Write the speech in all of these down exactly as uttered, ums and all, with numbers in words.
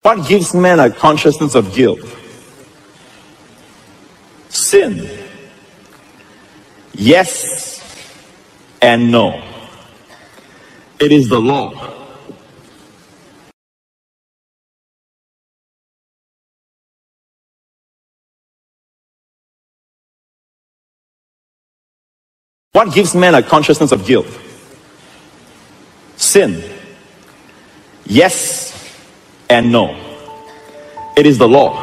What gives man a consciousness of guilt? Sin. Yes and no. It is the law. What gives man a consciousness of guilt? Sin. Yes and no. It is the law.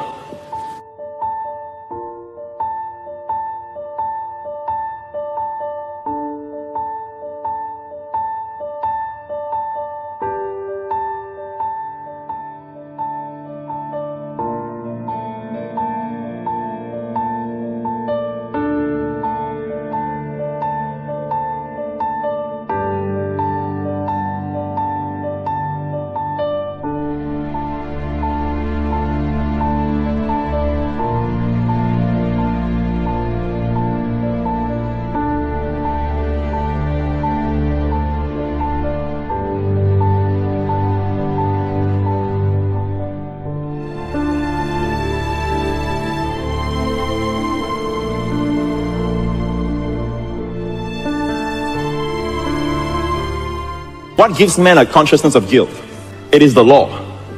What gives man a consciousness of guilt? It is the law.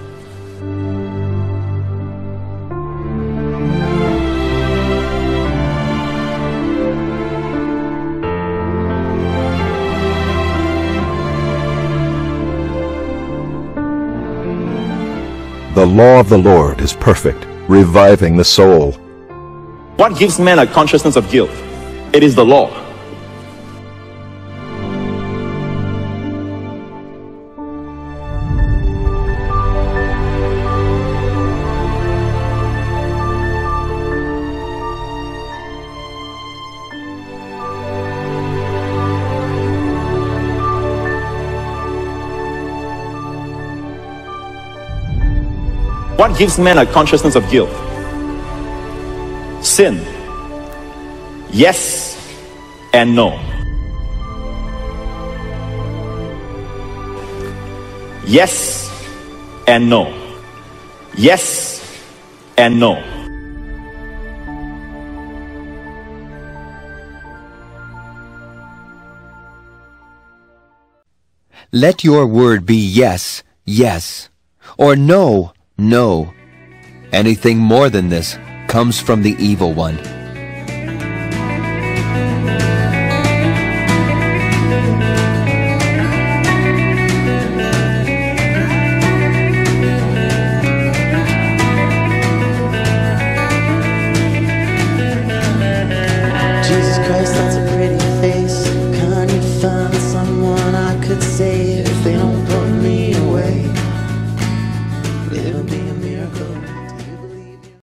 The law of the Lord is perfect, reviving the soul. What gives man a consciousness of guilt? It is the law. What gives man a consciousness of guilt? Sin. Yes and no. Yes and no. Yes and no. Let your word be yes, yes, or no, no. Anything more than this comes from the evil one.